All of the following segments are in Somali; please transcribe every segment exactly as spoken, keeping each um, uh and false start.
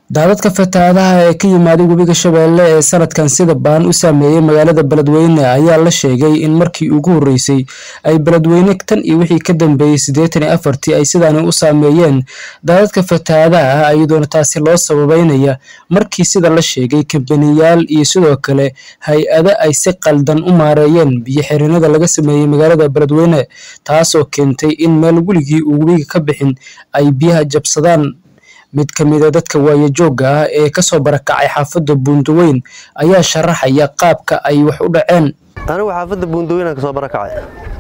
daadadka fatahaadaha ee ka yimaaday webiga Shabeelle ee sanadkan sida baan u saameeyay magaalada Beledweyne ayaa la sheegay in markii ugu horeysay ay Beledweyne tan iyo wixii ka dambeeyay siddeetan iyo afar ay sidaan u saameeyeen daadadka fatahaadaha iyadoo taasi loo sababeynaya markii sida la sheegay kambaniyaal iyo sidoo kale hay'ado ay si qaldan u maareeyeen biyo xireenada laga sameeyay magaalada Beledweyne taasoo keentay in meel weligii uu webiga ka bixin ay biyaha jabsadaan mid ka mid ah dadka waayajooga ah ee ka soo barakacay xaafadda Buundaweyn ayaa sharaxaya qaabka ay wax u dhaceen. anigu xaafadda Buundaweyn aan ka soo barakacay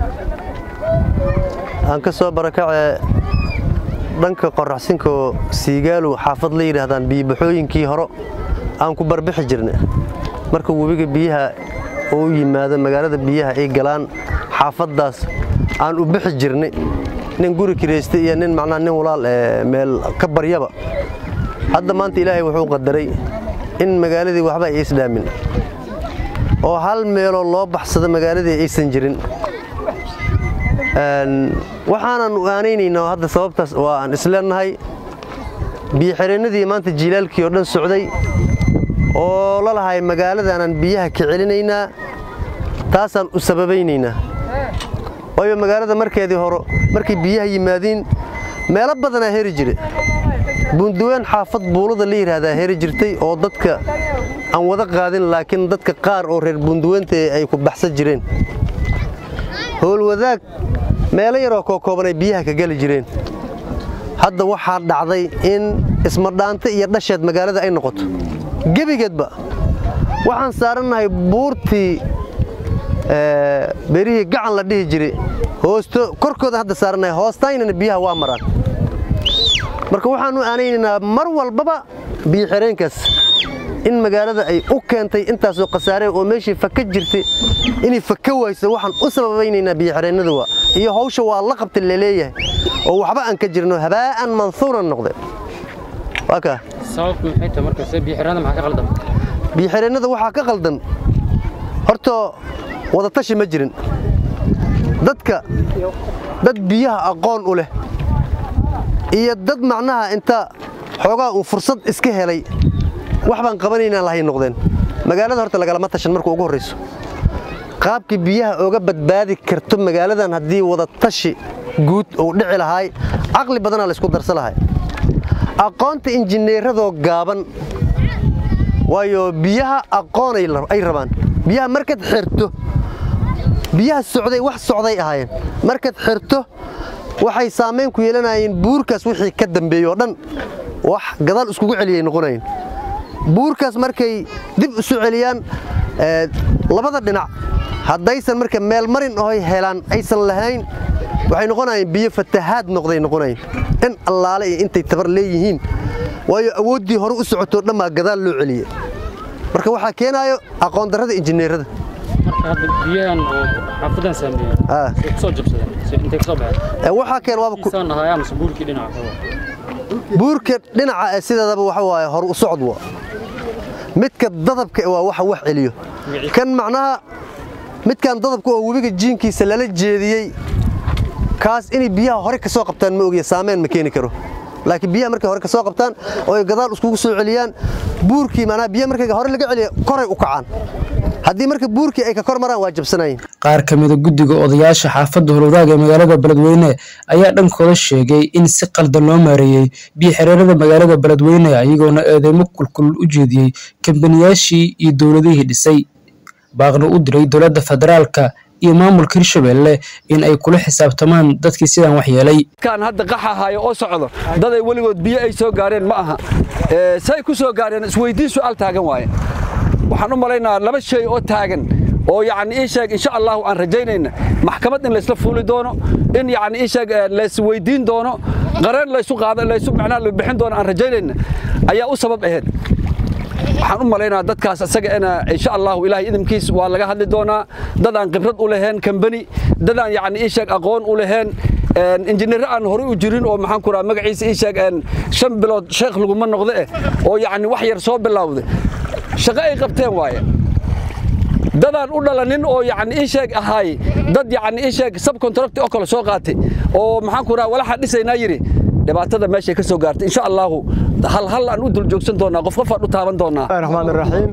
aan ka soo barakacay dhanka qorraxsinka Siigaalo xaafad la yiraahdaan biyo baxooyinkii hore aan ku barbixi jirnay marka webiga biyaha oo yimaado magaalada biyaha ay galaan xaafadaas aan u bixi jirnay nin guri kireystay iyo nin macnaa nin walaal ee meel ka baryaba hadda maanta Ilaahay wuxuu qadaray in magaaladii waxba ay isdaamin oo hal meel oo loo baxsado magaaladii aysan jirin een waxaan u aaneynayno hadda sababtaas waa aan isleenahay biyo xireenadii maanta jiilaalkii oo dhan socday oo la lahay magaaladan aan biyaha ka celinaynaa taasaan u sababeynayna oo magaalada markeedii hore markii biyaha yimaadeen meelo badan ay heri jiray Buundaweyn xaafad buulada la yiraahdaa heri jirtay oo dadka aan wada qaadin laakiin dadka qaar oo reer Buundaweynta ay ku baxsan jireen howl wadaag meelo yar oo kooban ay biyaha ka gali jireen hadda waxa dhacday in isma dhaanta iyo dhasheed magaalada ay noqoto gabigeedba waxaan saaranahay buurtii ee barihi gacan la dhihi jiray hoosto korkooda hadda saaranahay hoostaynana biyaha waa maraan marka waxaan u aaneynaa mar walbaba biyo xireenkaas in magaalada ay u keentay intaas oo qasaare oo meeshii faka jirtay inay faka wayso waxaan u sababeynaa biyo xireenada waa iyo hawsha waa la qabtay leeyahay oo waxba aan ka jirno habaan mansuuran noqday waka sababku maxay tahay marka biyo xireenada maxaa ka qaldan biyo xireenada waxa ka qaldan horta wada tashi ma jirin dadka dad biyaha aqoon u leh iyo dad macnaha inta xoogaa uu fursad iska helay wax baan qabanaynaa lahayn noqdeen magaalada horta laga lama tashan markuu ugu horeyso qaabkii biyaha ooga badbaadi karto magaaladan hadii wada tashi guud oo dhici lahaay aqli badan la isku darsan lahaay aqoonta injineerado gaaban waayo biyaha aqoon ay rabaan biyaha markad xirto biyaha socday wax socday ahaayeen markad xirto waxay saameyn ku yeelanayeen buurkaas wixii ka dambeeyo dhan wax gadaal isku celiyay noqonayeen buurkaas markay dib u soo celiyaan ee labada dhinac hadaysan marka meel marin oo ay helaan aysan lahayn waxay noqonayeen biyo fatahaad noqday noqonayeen in allaale intay tabar leeyihiin waayo awoodii hore u socoto dhama gadaal loo celiyay marka waxa keenayo aqoon darrada injineerada marka biyahan oo xafadan saameeyay ah soo jabsadeen intee ka soo baxay ee waxa keen waa ku sanahay ama buurkii dhinaca buurka dhinaca sidaba waxa waaye hor u socod waa midka dadabka waa waxa wax celiyo kan macnaha midkan dadabka oo webiga jiinkiisa lala jeediyay kaas in biyaha hore ka soo qabtaan ma ogiyo saameyn ma keeni karo laakiin biyaha markay hore ka soo qabtaan oo ay gadaal isku soo celiyaan buurkii macnaha biyaha markay hore laga celiyo koray u kacaan hadii marka buurkii ay ka kor maraan waa jabsanayeen qaar kamid ah guddiga odayaasha xaafadda Howlwadaag ee magaalada Beledweyne ayaa dhankooda sheegay in si qaldan loo maareeyay biyo xireenada magaalada Beledweyne ayagoona eedeymo kulkul u jeediyay kambaniyaashii iyo dawladihii dhisay baaqna u diray dawladda federaalka iyo maamulka Hirshabeelle in ay kula xisaabtamaan dadkii sidaan wax yeelay kan hadda qaxahayo oo socdo dad ay waligood biyo ay soo gaareen ma aha ee say ku soo gaareen isweydiin su'aal taagan waaye waxaan u maleynaa laba shay oo taagan oo yaani in sheeg insha Allah aan rajaynayna maxkamad in la isla fuuli doono in yaani in sheeg la isweydiin doono qareen la isu qaado la isu macnaa la bixin doono aan rajaynayna ayaa u sabab ahayd waxaan u maleynaa dadkaas asaga ina insha Allah Ilaahay idinkiis waa laga hadli doonaa dad aan khibrad u lahayn company dad aan yaani in sheeg aqoon u lahayn injineer aan hore u jirin oo maxaan ku raa magaciisa in sheeg shan bilood sheekh lagu ma noqdo oo yaani wax yar soo bilowday shaqo ay qabteen waaye dadaan u dhalanin oo yaani in sheeg ahay dad yaani in sheeg subcontract oo kala soo qaatay oo maxaan ku raa walaxa dhisayna yiri dhibaatada meesha ka soo gaartay insha Allah hal hal aan u dul joogsan doonaa qof qof aan u taaban doonaa Rahmaanir Rahiim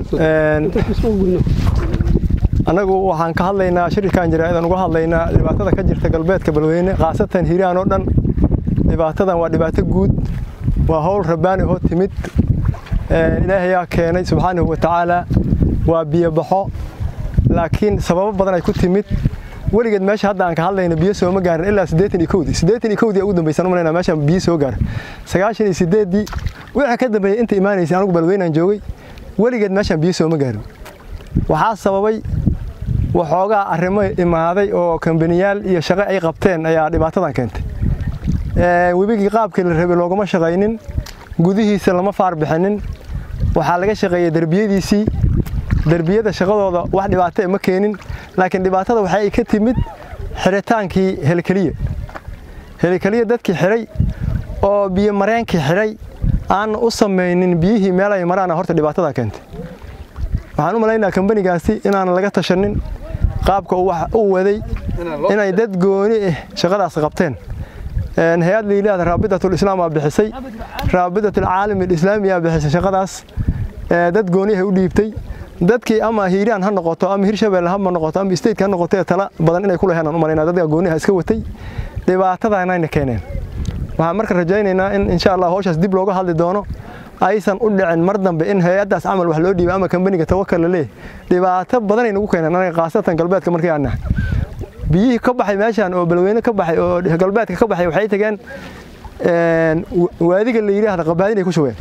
anagu waxaan ka hadlaynaa shirkaan jiraadan uga hadlaynaa dhibaatada ka jirta galbeedka Balweyne qaasatan Hiiraan oo dhan dhibaatadan waa dhibaato guud waa hawl rabbaani oo timid Ilaahay yaa keenay subhanahu wa ta'ala waa biyo baxo laakiin sabab badan ay ku timid waligeed meesha hadda aan ka hadlayno biyo soo ma gaarin ilaa siddeetan iyo kow siddeetan iyo kow ugu dambaysan umaleynaa meesha biyo soo gaar sagaashan iyo siddeed waxa ka dambeeyay inta iimaanaysa anigu Balweyne aan joogay waligeed meesha biyo soo ma gaarin waxa sababay waxoogaa arrimo imaaday oo kambaniyaal iyo shaqo ay qabteen ayaa dhibaatadan keentay ee webigii qaabkii la rabay loogama shaqaynin gudihiisa lama faar bixinin waxa laga shaqeeyay darbiyadiisii darbiyada shaqadooda wax dhibaato ma keenin laakiin dhibaatada waxa ay ka timid xiritaankii helkaliye helkaliye dadkii xiray oo biyo mareenkii xiray aan u sameeynin biyihii meel ay maraan horta dhibaatada keentay waxaan u maleynayaa kambanigaasi inaan laga tashanin qaabka uu wax u waday inay dad gooni ah shaqadaas qabteen een hay'ad liilaha Raabidatul Islaam ah bixisay Raabidatul Caalami Islaamiga bixisay shaqadaas ee dad gooni ah u dhiibtay dadkii ama Hiiraan ha noqoto ama Hirshabeelle ha noqoto ama state ka noqoto tala badan inay ku leeyahay u maleynaa dadka gooni ah iska watay dhibaatadana ay keeneen waxaan marka rajaynaynaa in insha Allah hawshaas dib looga hadli doono aysan u dhicin mar dambe in hay'adaas amal wax loo dhiibay ama kambaniga tawakkal leh dhibaato badan ay nagu keeneen anaga qaasatan galbeedka markii aan nahay biyihii ka baxay meeshan oo Balweyne ka baxay oo galbeedka ka baxay waxay tageen een waadiga la yiraahdo qabaadin ay ku shubeen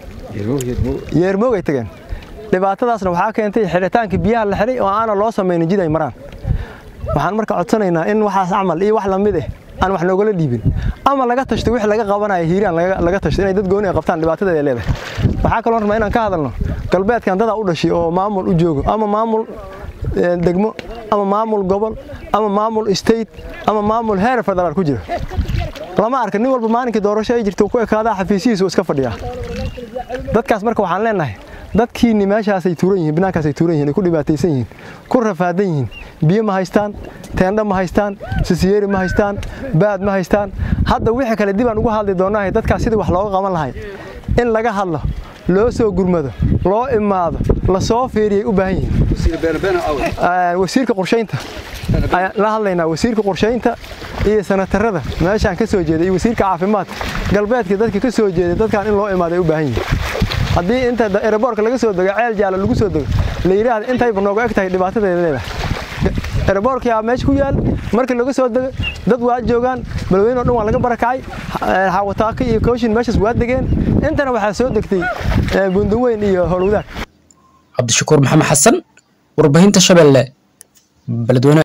yeermoog ay tageen dhibaatadaasna waxa keentay xiritaanka biyaha la xiray oo aan loo sameeynin jid ay maraan waxaan marka codsanaynaa in waxaas amal iyo wax la mid ah aan wax noogala dhiibin ama laga tashto wix laga qabanayo Hiiraan laga laga tashto inay dad gooni ah qabtaan dhibaatada ay leedahay waxa kale oo rabaa inaan ka hadalno galbeedkan dad u dhashay oo maamul u joogo ama maamul degmo ama maamul gobol ama maamul state ama maamul heer federaal ku jira lama arka nin walba maalinka doorasho ay jirto ku ekaada xafiisihiisa iska fadhiya dadkaas marka waxaan leenahay dadkii nimaashaas ay tuuran yihiin binaankaas ay tuuran yihiin ku dhibaataysan yihiin ku rafaadan yihiin biyo ma haystaan teendha ma haystaan sisiyeeri ma haystaan baad ma haystaan hadda wixii kale dib aan ugu hadli doonaa dadkaas sidii wax looga qaban lahay in laga hadlo loo soo gurmado loo imaado la soo fiiriyay u baahan yihiin wasiirka qorsheynta la hadlaynaa wasiirka qorsheynta iyo sanatarada meeshaan ka soo jeeday iyo wasiirka caafimaadka galbeedka dadka ka soo jeeday dadkan in loo imaado u baahan yihiin haddii inta airportka laga soo dago ceel jaala lagu soo dago la yiraahdo intay banooga eg tahay dhibaatadeeda leedahay airportka yaa meesha ku yaal markii laga soo dago dad waa joogaan Balweyne oo dhan waa laga barakacay Xawataaka iyo Kooshin meeshas waa degeen intana waxa soo degtay Bundaweyn iyo Howlwadaag Cabdishakuur Maxamed Xasan warbaahinta Shabeelle Balweyne.